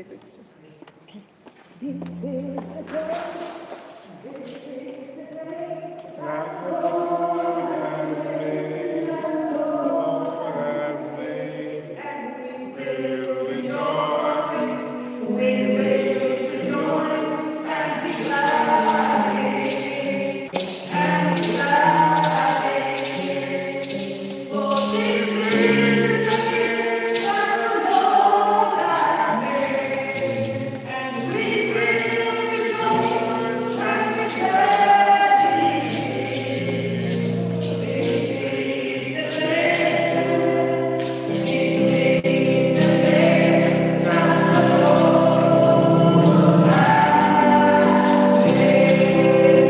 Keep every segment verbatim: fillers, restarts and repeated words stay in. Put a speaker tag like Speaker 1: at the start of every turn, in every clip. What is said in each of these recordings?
Speaker 1: take the picture. Okay.
Speaker 2: This is the day, this is the day
Speaker 3: That the Lord has made, the Lord has made.
Speaker 2: and we
Speaker 3: We'll
Speaker 2: will
Speaker 3: rejoice,
Speaker 2: rejoice, we will rejoice and be glad in it, and be glad in it. For this is the day that the Lord has made, and we will rejoice and be glad in it. This is the day, this is the day that the Lord has made.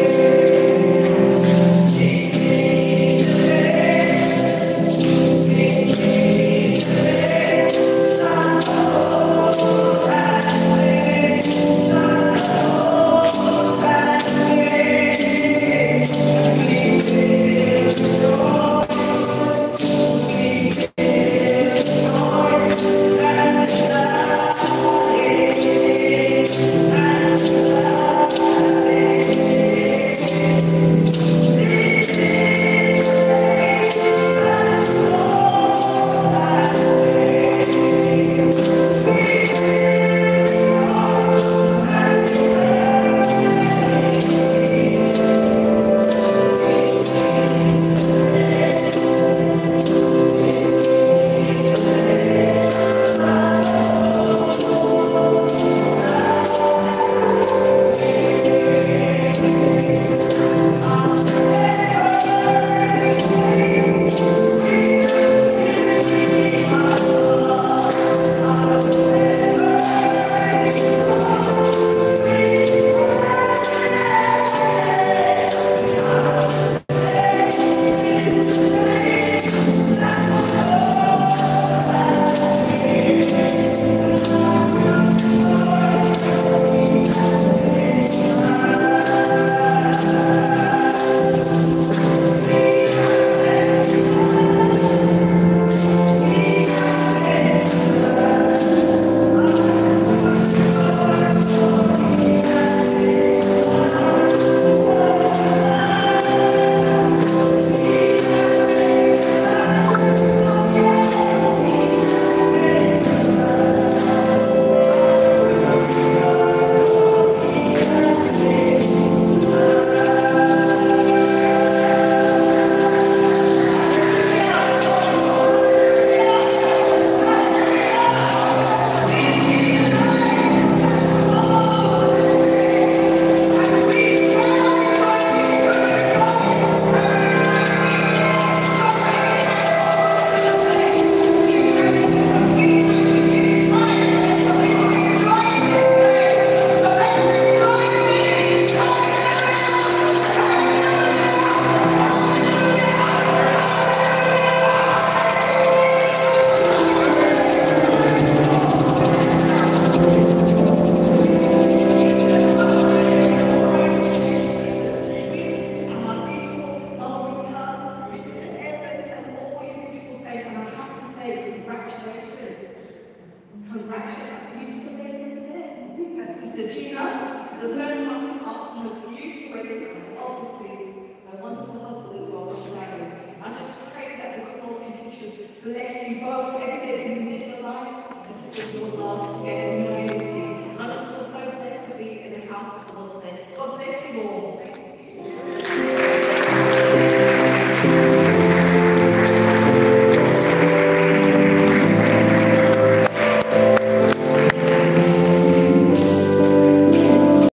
Speaker 2: This is the day, this is the day that the Lord has made, that the Lord has made. We will rejoice, we will rejoice and be glad in it, and be glad in it. This is the day that the Lord has made. We will rejoice and be glad our beautiful Lord Mister Evans and all you beautiful saints, and I have to say congratulations. Congratulations, beautiful lady over there. Mister Gina, it's the first time after your beautiful wedding, and obviously a wonderful husband as well, Mister Daniel. I just pray that the good Lord continues to bless you both every day that you live your life as it is your last together in unity. I just feel so blessed to be in the house of